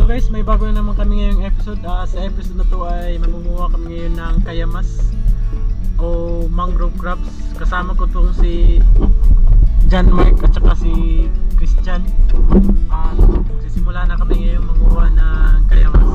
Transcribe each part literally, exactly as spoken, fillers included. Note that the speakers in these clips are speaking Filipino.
guys, may bago na naman kami ngayong episode. Uh, sa episode na to ay mangunguha kami ngayon ng kayamas o mangrove crabs. Kasama ko tong si John Mark at saka si Christian. At uh, magsisimula na kami ngayong manguha ng kayamas.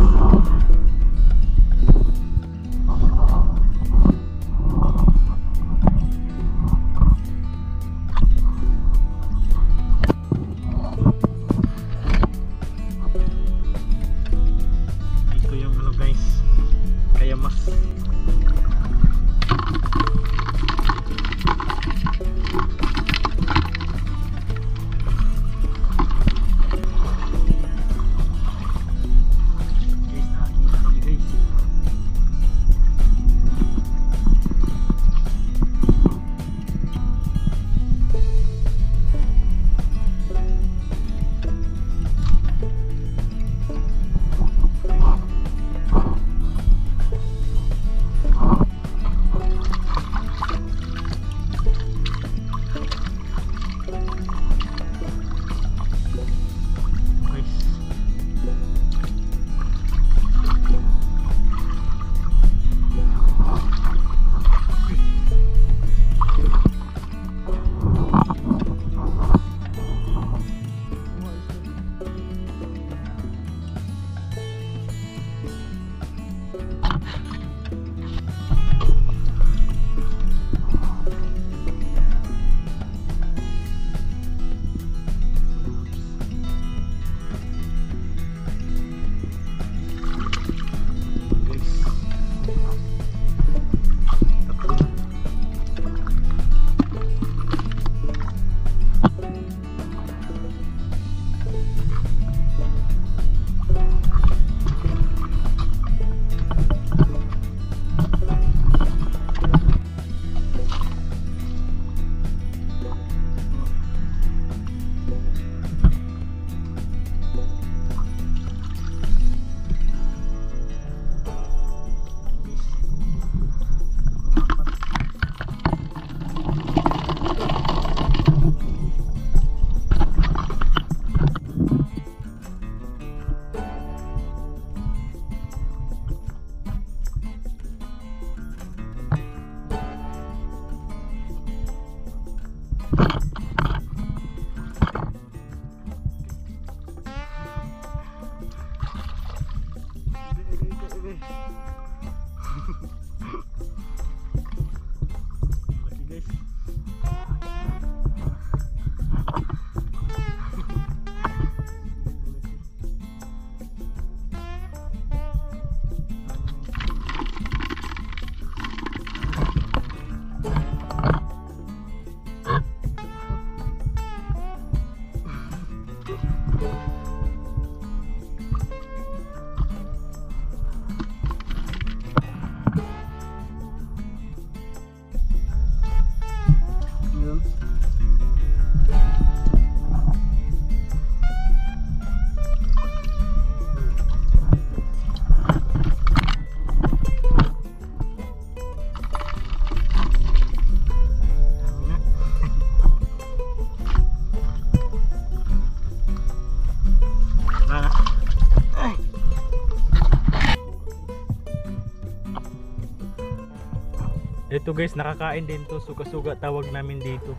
Ito guys, nakakain din to, suga-suga tawag namin dito.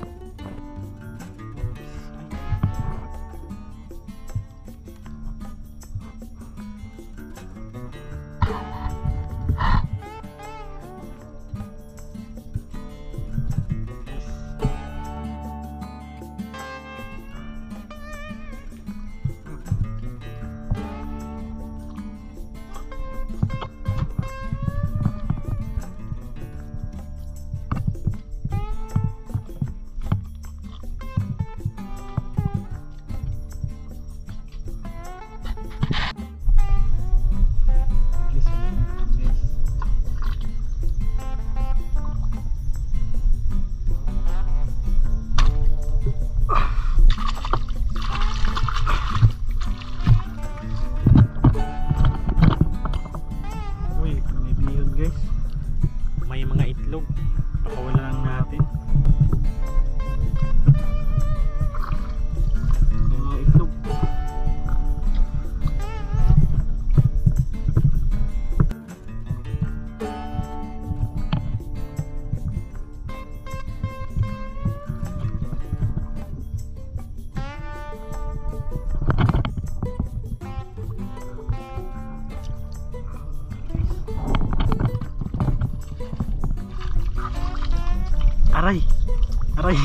Aray! Aray!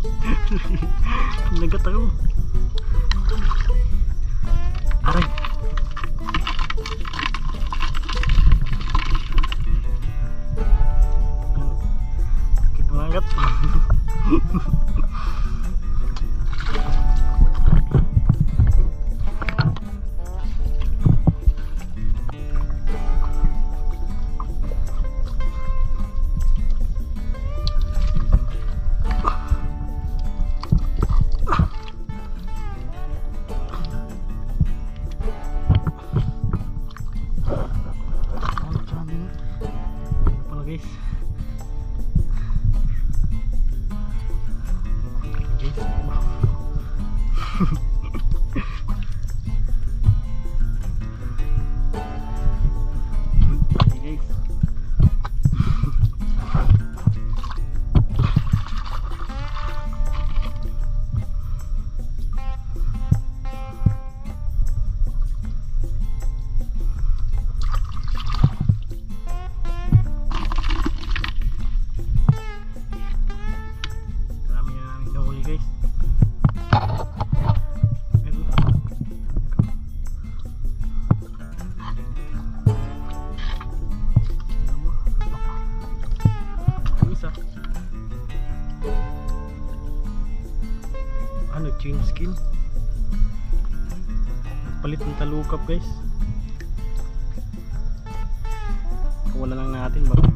Nagat ako. Aray! Sakit mangat. Ano, chain skin, palit ng talukap guys. Wala lang natin bago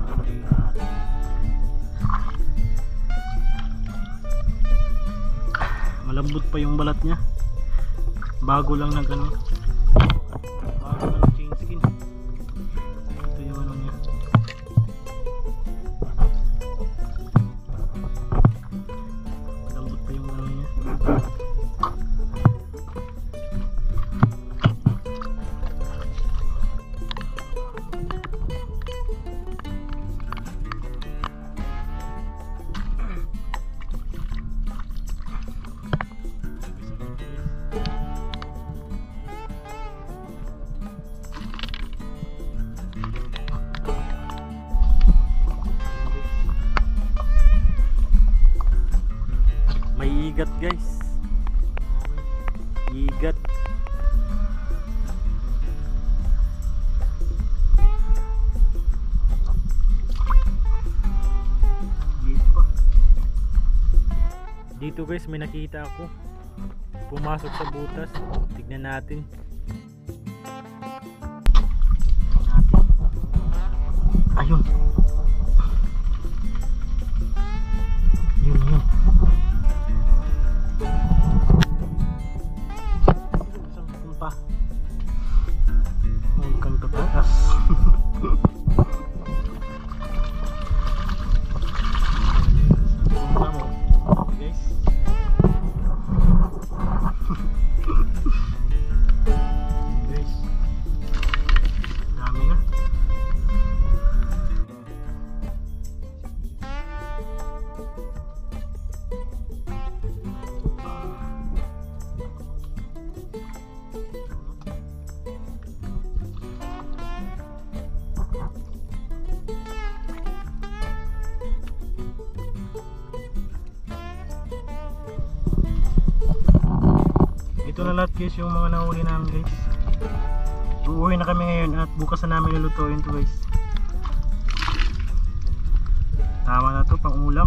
malambot pa yung balat nya, bago lang nag ano, bago lang chain skin. Ito yung ano nya, malambot pa yung ano nya. May igat guys, igat. Dito, dito guys may nakita ako pumasok sa butas. Tignan natin. Ayun, yun yun. Pa hanggang tataas. Punta mo guys. Guys, dami na. Ito na lahat guys yung mga nahuli namin guys. Uuwi na kami ngayon at bukas na namin lulutuin to guys. Tama na to pang ulam.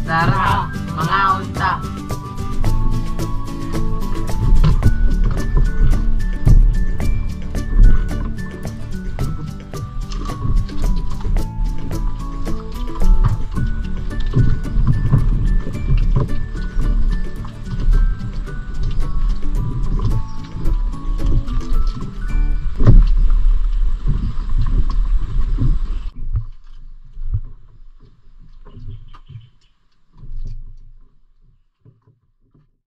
Tara, mga unta.